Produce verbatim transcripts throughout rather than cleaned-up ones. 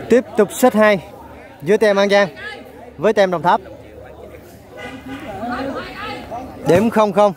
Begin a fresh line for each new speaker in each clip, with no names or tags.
Tiếp tục set hai giữa tem An Giang với tem Đồng Tháp. Điểm không không.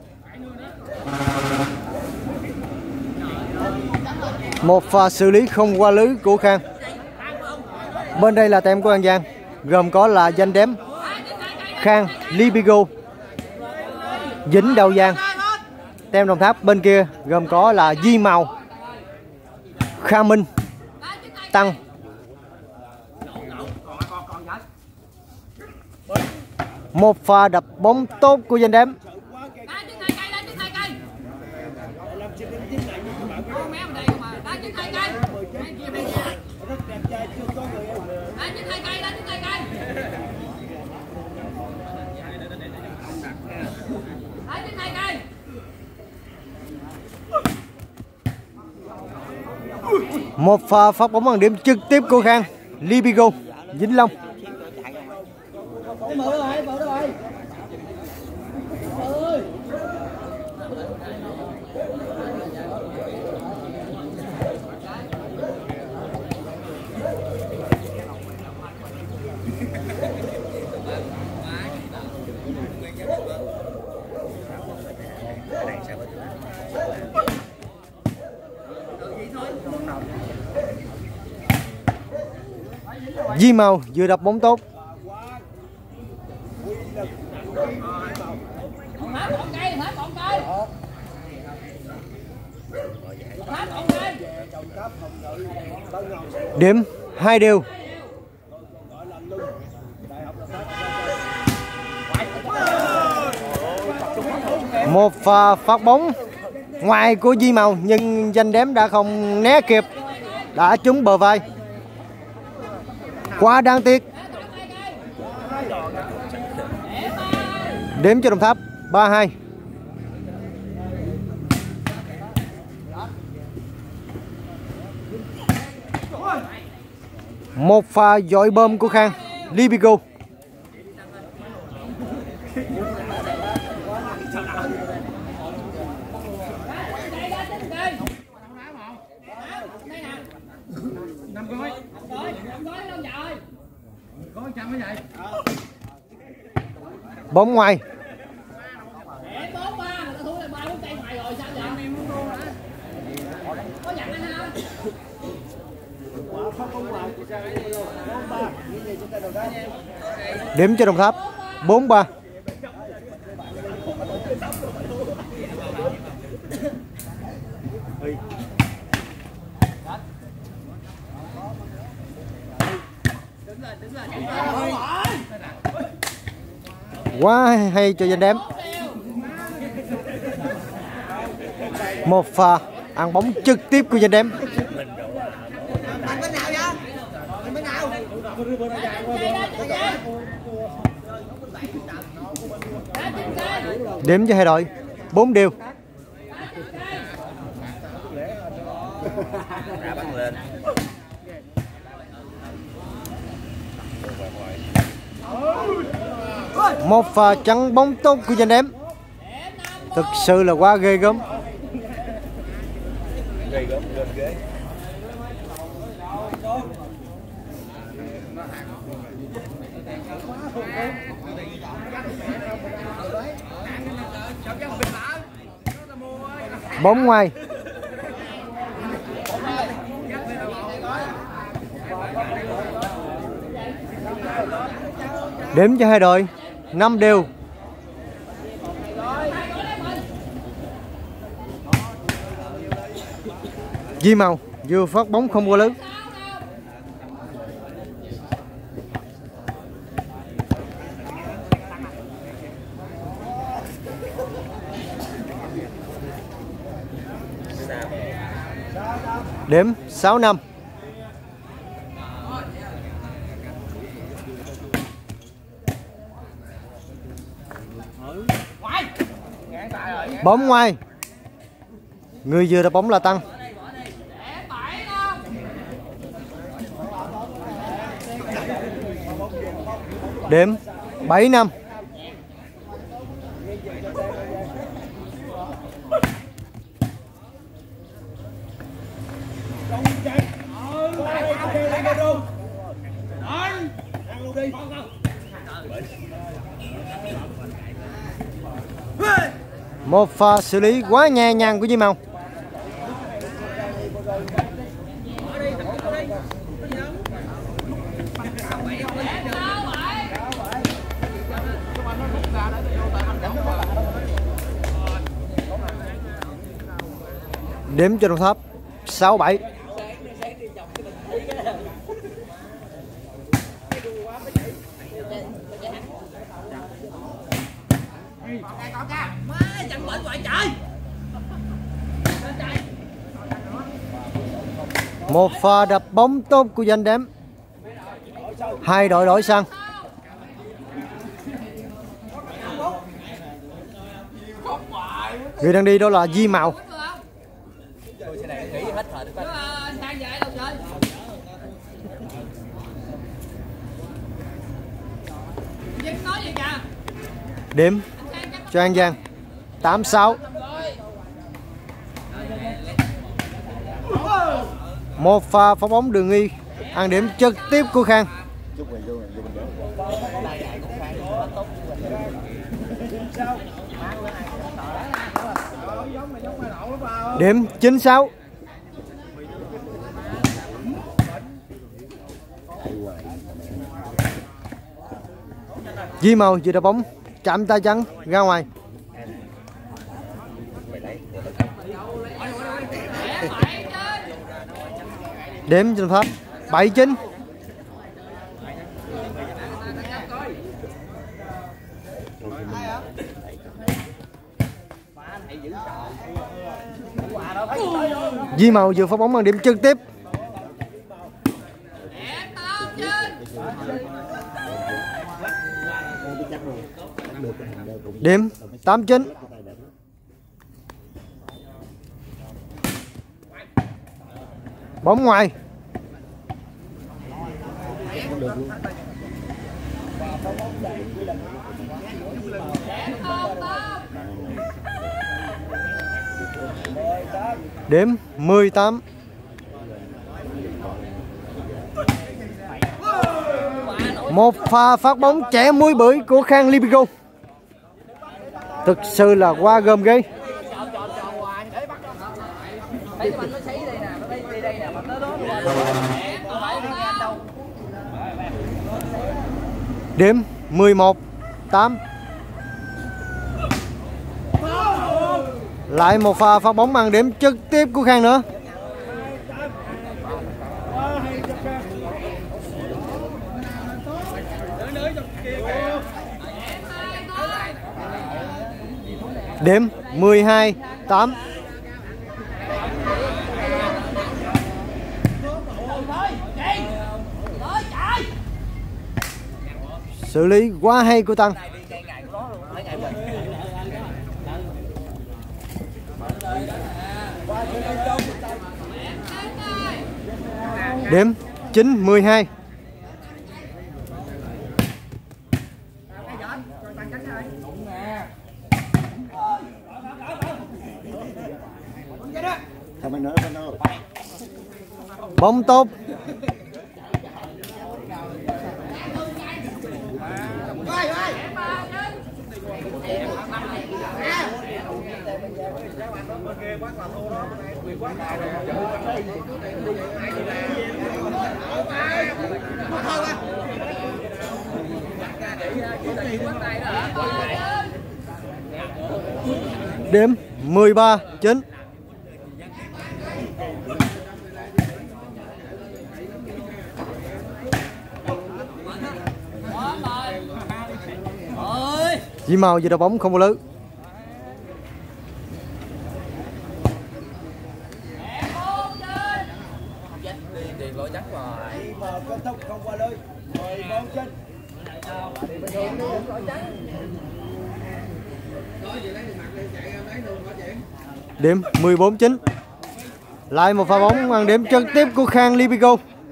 Một pha xử lý không qua lưới của Khang. Bên đây là tem của An Giang, gồm có là Danh Đếm, Khang, Libigo, Vĩnh Đậu Giang. Tem Đồng Tháp bên kia gồm có là Di Màu, Kha Minh, Tăng. Một pha đập bóng tốt của Danh Đếm. Một pha phát bóng bằng điểm trực tiếp của Khang, Libigo, Vĩnh Long. Di Màu vừa đập bóng tốt. Điểm hai đều. Một pha phát bóng ngoài của Di Màu nhưng Danh Đếm đã không né kịp, đã trúng bờ vai. Quá đáng tiếc. Điểm cho Đồng Tháp ba hai. Một pha dội bơm của Khang, Libigo. Bóng ngoài. Điểm cho Đồng Tháp bốn ba. Quá hay cho Danh Đếm. Một pha ăn bóng trực tiếp của Danh Đếm. Điểm cho hai đội bốn đều. Một pha chắn bóng tốt của Danh Đếm. Thực sự là quá ghê gớm. Bóng ngoài. Điểm cho hai đội năm đều. Di Màu vừa phát bóng không qua lưới. Điểm sáu năm. Bóng ngoài. Người vừa đá bóng là Tăng. Điểm bảy năm. Một pha xử lý quá nhẹ nhàng của Duy Màu. Điểm cho Đồng Tháp sáu bảy. Một pha đập bóng tốt của Danh Đếm. Hai đội đổi sân. Người đang đi đó là Duy Màu. Điểm cho An Giang tám sáu. Một pha phá bóng đường nghi, ăn điểm trực tiếp của Khang. Điểm chín sáu. Duy Màu vừa đá bóng chạm tay trắng ra ngoài. Điểm cho Đồng Tháp bảy chín. Duy Màu vừa phá bóng bằng điểm trực tiếp. Điểm tám chín. Bóng ngoài. Điểm mười tám. Một pha phát bóng trẻ muối bưởi của Khang Libigo. Thực sự là qua gồm ghê. Điểm mười một tám. Lại một pha phát bóng bằng điểm trực tiếp của Khang nữa. Điểm mười hai tám. Xử lý quá hay của Tăng. Điểm chín mười hai. Bóng tốt. Điểm mười ba chín. Duy Màu vừa đá bóng không có lưới. Điểm mười bốn chín. Lại một pha bóng bằng điểm trực tiếp của Khang Libigo.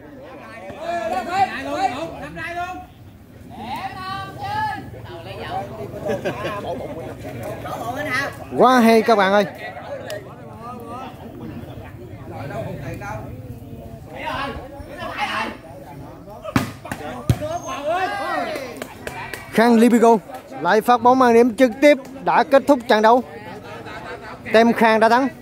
Quá hay các bạn ơi. Khang Libigo lại phát bóng mang điểm trực tiếp đã kết thúc trận đấu. Tem Khang đã thắng.